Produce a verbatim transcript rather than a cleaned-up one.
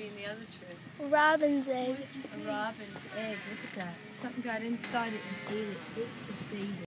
be in the other tree? Robin's egg. A robin's egg. Look at that. Something got inside it and ate it. It, it ate it.